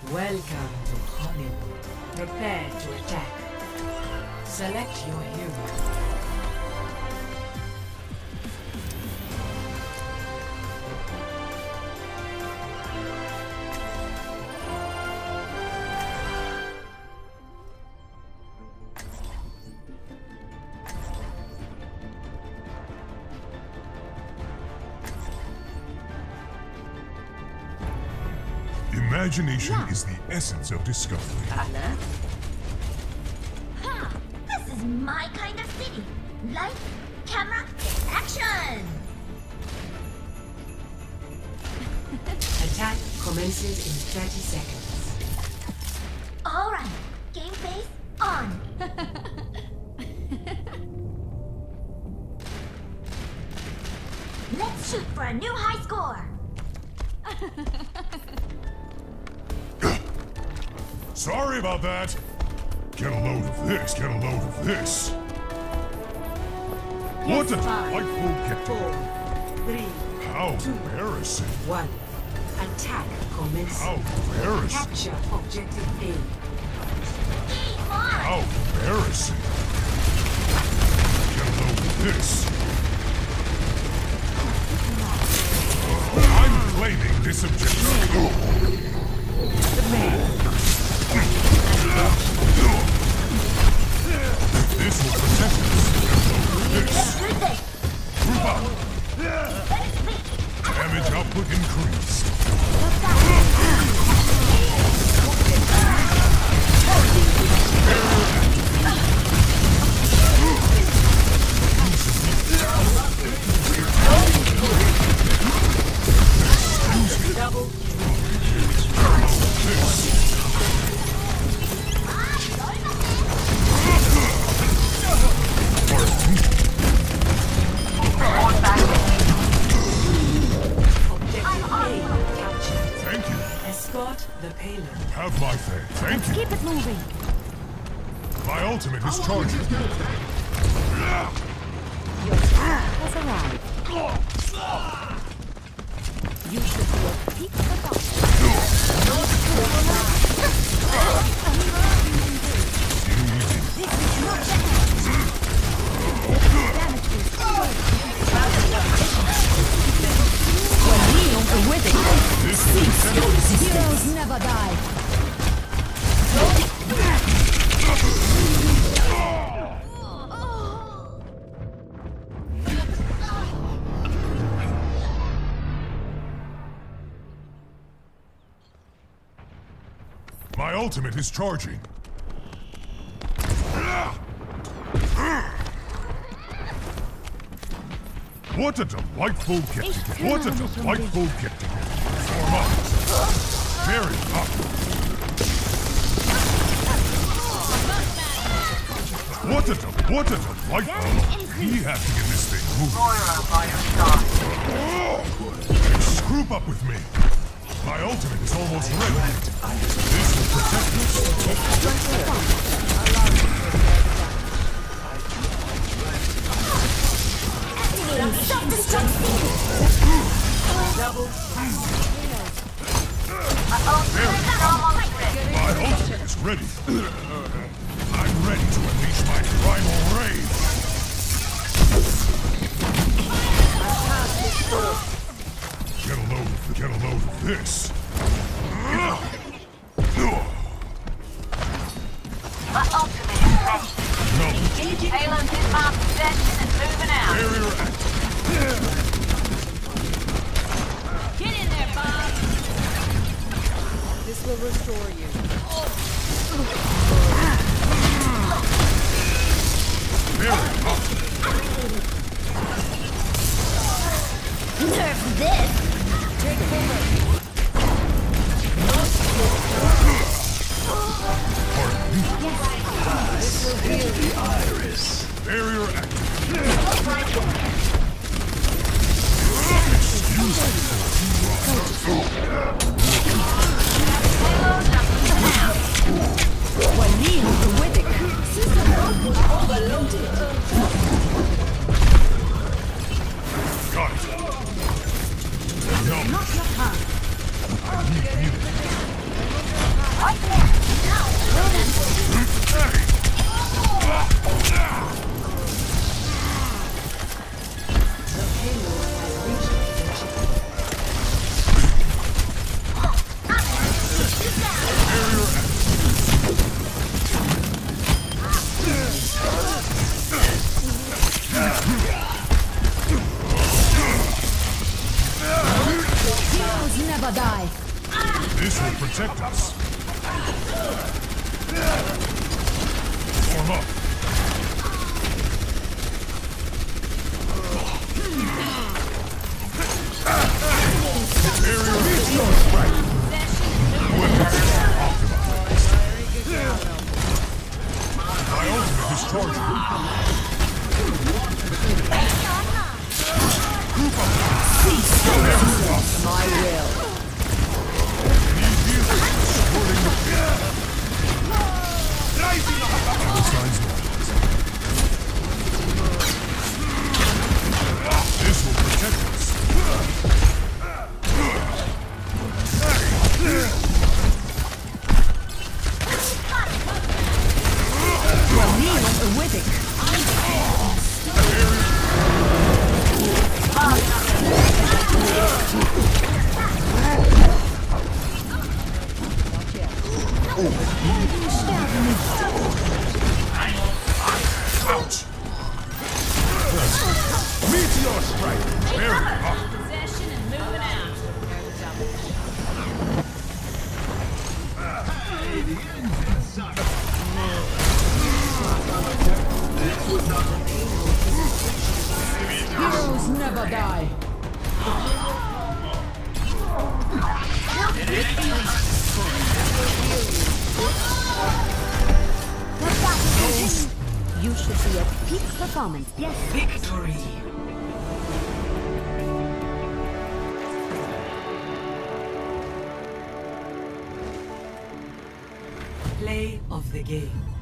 Welcome to Hollywood. Prepare to attack. Select your hero. Imagination is the essence of discovery. Anna? Ha! This is my kind of city. Light, camera, action! Attack commences in 30 seconds. Alright, game face on. Let's shoot for a new high score. Sorry about that. Get a load of this, get a load of this. What a delightful get Four, three, How embarrassing. 1. Attack commences. How embarrassing. Capture objective A. Game on! How embarrassing. Get a load of this. I'm claiming this objective. This will protect us. This. Good this. Group up. Damage output increased. Double. Thank you. Escort the payload. Have my thanks. Thank you. Keep it moving. My ultimate is charging. Has arrived. You should be a peak of the Heroes never die. My ultimate is charging. What a delightful get-together. What a delightful get-together. Form up. Very up. What a delightful. We have to get this thing moving. Group up with me. My ultimate is almost ready. This will protect us. My ultimate is ready. I'm ready to unleash my primal rage. Get a load of this. My ultimate is ready. Payload is my possession and moving out. Barrier active. Get in there, Bob. This will restore you. Barrier up. Nerf this. Take cover. Pardon me. This will heal the iris. Barrier active. Got it. No. I need healing. This will protect us. Form up. Area resource right. Weapons optimized. My ultimate is charging. Group up. My will. These vehicles are supporting the field. Vital signs normalized. This will protect us. Ouch! Meteor strike! Very hot! Possession and moving out. Heroes never die. You should be at peak performance. Yes. Victory. Play of the game.